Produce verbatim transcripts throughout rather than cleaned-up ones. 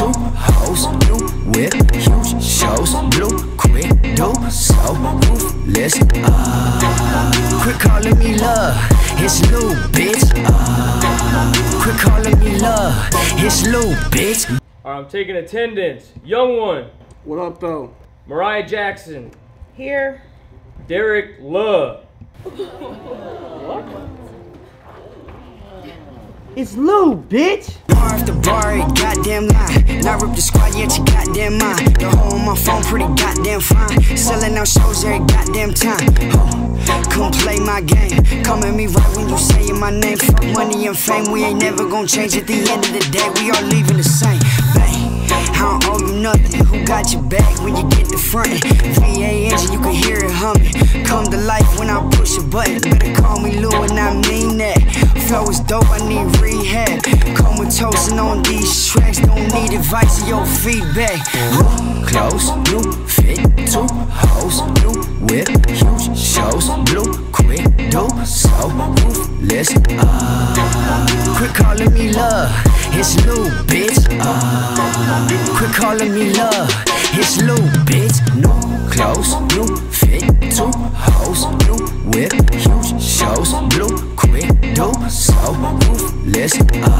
two hoes, new whip, huge shows, blue, quick, dope, so ruthless. Uh, quit calling me love, it's Lou, bitch. Uh, quit calling me love, it's Lou, bitch. Alright, I'm taking attendance. Young one. What up, though? Mariah Jackson. Here. Derek Love. It's Lou, bitch. Bar after bar, goddamn lie. Now rip the squad, yet you goddamn mind. The hoe on my phone pretty goddamn fine. Selling out shows every goddamn time. Oh, come play my game. Come at me right when you saying my name. Fuck money and fame, we ain't never gonna change. At the end of the day, we all leaving the same. Bang. I don't owe you nothing. Who got your back when you get the front? V A engine, you can hear it humming. Come to life when I push a button. Better call me Lou and I mean that. Flow is dope, I need rehab. Comatose and on these tracks. Don't need advice or your feedback. Close, new fit, two hoes, new whip, huge shows, blue, quick, dope, so ruthless. Uh, quit calling me love, it's Lou, bitch. Uh, quit calling me love, it's Lou, bitch. New clothes, new fit, two hoes, new whip, huge shows, blue, quick, dope, so ruthless.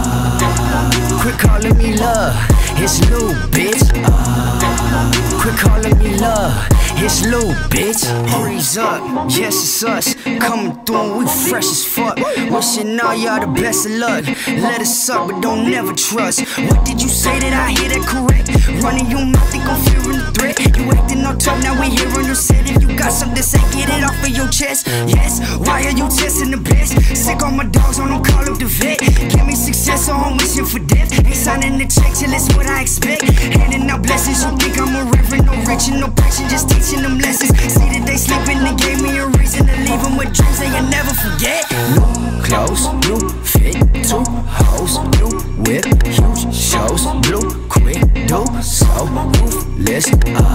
Uh, quit calling me love, it's Lou, bitch. Uh, quit calling me love, it's Lou, bitch. Hurry's up, yes it's us. Coming through and we fresh as fuck. Wishing all y'all the best of luck. Let us suck but don't never trust. What did you say, that I hear that correct? Running your mouth, think I'm fearing the threat. You acting all tough, now we here on your set. If you got something to say, get it off of your chest. Yes, why are you testing the best? Sick on my dogs, on them, call up the vet. Give me success or I'm wishing for death. Ain't signing the check till it's what I expect. Handing out blessings, you think I'm a reverend. No rich and no preaching, just teaching them lessons. See that they sleeping, they gave me a reason to leave them with dreams they will never forget. New clothes, new fit, two hoes, new whip, huge shows, blue, quick, dope, so ruthless.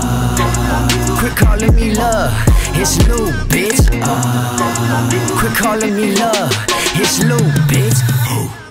Uh, quit calling me love, it's Lou, bitch. Uh, quit calling me love, it's Lou, bitch.